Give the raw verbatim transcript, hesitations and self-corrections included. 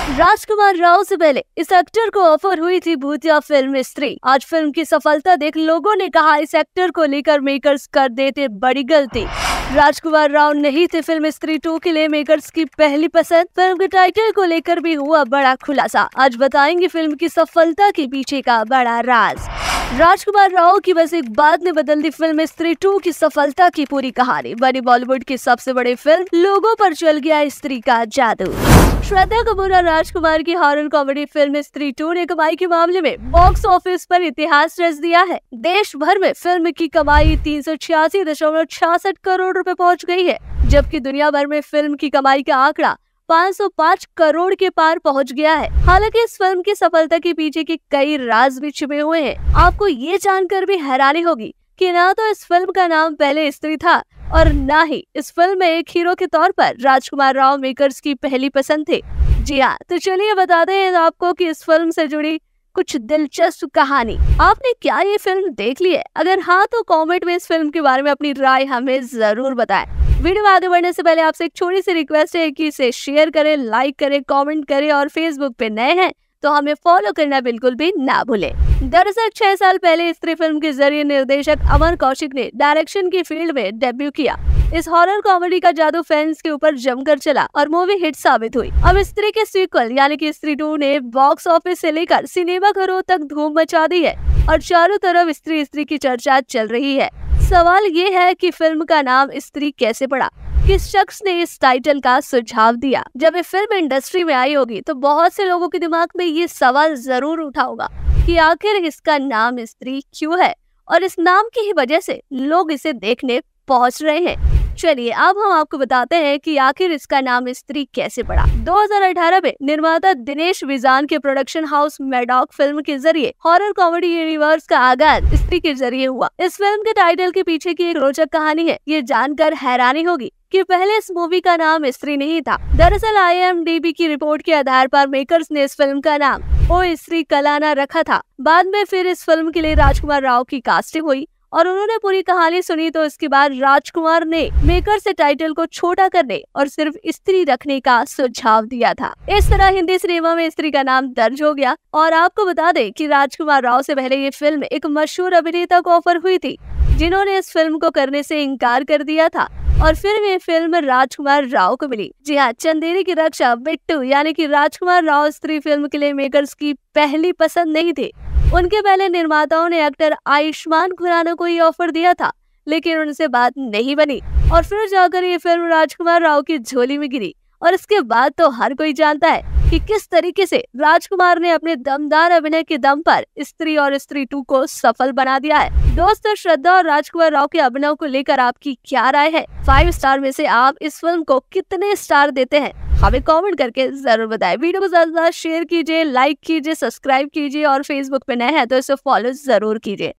राजकुमार राव से पहले इस एक्टर को ऑफर हुई थी भूतिया फिल्म स्त्री। आज फिल्म की सफलता देख लोगों ने कहा इस एक्टर को लेकर मेकर्स कर देते बड़ी गलती। राजकुमार राव नहीं थे फिल्म स्त्री टू के लिए मेकर्स की पहली पसंद। फिल्म के टाइटल को लेकर भी हुआ बड़ा खुलासा। आज बताएंगे फिल्म की सफलता के पीछे का बड़ा राज। राजकुमार राव की बस एक बात ने बदल दी फिल्म स्त्री टू की सफलता की पूरी कहानी। बनी बॉलीवुड की सबसे बड़ी फिल्म, लोगों पर चल गया स्त्री का जादू। श्रद्धा कपूर और राजकुमार की horror comedy film Stree two ने कमाई के मामले में बॉक्स ऑफिस पर इतिहास रच दिया है। देश भर में फिल्म की कमाई तीन सौ छियासी दशमलव छियासठ करोड़ रुपए पहुंच गई है, जबकि दुनिया भर में फिल्म की कमाई का आंकड़ा पाँच सौ पाँच करोड़ के पार पहुंच गया है। हालांकि इस फिल्म की सफलता के पीछे के कई राज भी छिपे हुए हैं। आपको ये जानकर भी हैरानी होगी कि ना तो इस फिल्म का नाम पहले स्त्री था और ना ही इस फिल्म में एक हीरो के तौर पर राजकुमार राव मेकर्स की पहली पसंद थे। जी हाँ, तो चलिए बताते हैं आपको कि इस फिल्म से जुड़ी कुछ दिलचस्प कहानी। आपने क्या ये फिल्म देख ली है? अगर हाँ तो कमेंट में इस फिल्म के बारे में अपनी राय हमें जरूर बताएं। वीडियो में आगे बढ़ने से पहले आपसे एक छोटी सी रिक्वेस्ट है कि इसे शेयर करें, लाइक करें, कमेंट करें और फेसबुक पे नए हैं तो हमें फॉलो करना बिल्कुल भी ना भूलें। दरअसल छह साल पहले स्त्री फिल्म के जरिए निर्देशक अमर कौशिक ने डायरेक्शन की फील्ड में डेब्यू किया। इस हॉरर कॉमेडी का जादू फैंस के ऊपर जमकर चला और मूवी हिट साबित हुई। अब स्त्री के सीक्वल यानी कि स्त्री टू ने बॉक्स ऑफिस से लेकर सिनेमा घरों तक धूम मचा दी है और चारों तरफ स्त्री स्त्री की चर्चा चल रही है। सवाल ये है कि फिल्म का नाम स्त्री कैसे पड़ा? किस शख्स ने इस टाइटल का सुझाव दिया? जब ये फिल्म इंडस्ट्री में आई होगी तो बहुत से लोगों के दिमाग में ये सवाल जरूर उठा होगा कि आखिर इसका नाम स्त्री क्यों है और इस नाम की ही वजह से लोग इसे देखने पहुंच रहे हैं। चलिए अब हम आपको बताते हैं कि आखिर इसका नाम स्त्री कैसे पड़ा। दो हज़ार अठारह में निर्माता दिनेश विजान के प्रोडक्शन हाउस मैडॉक फिल्म के जरिए हॉरर कॉमेडी यूनिवर्स का आगाज स्त्री के जरिए हुआ। इस फिल्म के टाइटल के पीछे की एक रोचक कहानी है। ये जानकर हैरानी होगी कि पहले इस मूवी का नाम स्त्री नहीं था। दरअसल आई एम डी बी की रिपोर्ट के आधार पर मेकर्स ने इस फिल्म का नाम ओ स्त्री कलाना रखा था। बाद में फिर इस फिल्म के लिए राजकुमार राव की कास्टिंग हुई और उन्होंने पूरी कहानी सुनी तो इसके बाद राजकुमार ने मेकर से टाइटल को छोटा करने और सिर्फ स्त्री रखने का सुझाव दिया था। इस तरह हिंदी सिनेमा में स्त्री का नाम दर्ज हो गया। और आपको बता दें कि राजकुमार राव से पहले ये फिल्म एक मशहूर अभिनेता को ऑफर हुई थी, जिन्होंने इस फिल्म को करने से इनकार कर दिया था और फिर ये फिल्म राजकुमार राव को मिली। जी हाँ, चंदेरी की रक्षा बिट्टू यानी कि राजकुमार राव स्त्री फिल्म के लिए मेकर्स की पहली पसंद नहीं थे। उनके पहले निर्माताओं ने एक्टर आयुष्मान खुराना को ये ऑफर दिया था, लेकिन उनसे बात नहीं बनी और फिर जाकर ये फिल्म राजकुमार राव की झोली में गिरी। और इसके बाद तो हर कोई जानता है कि किस तरीके से राजकुमार ने अपने दमदार अभिनय के दम पर स्त्री और स्त्री टू को सफल बना दिया है। दोस्तों, श्रद्धा और राजकुमार राव के अभिनय को लेकर आपकी क्या राय है? फाइव स्टार में से आप इस फिल्म को कितने स्टार देते हैं? हमें कमेंट करके जरूर बताएं। वीडियो को ज्यादा ज्यादा शेयर कीजिए, लाइक कीजिए, सब्सक्राइब कीजिए और फेसबुक पे नए हैं तो इसे फॉलो जरूर कीजिए।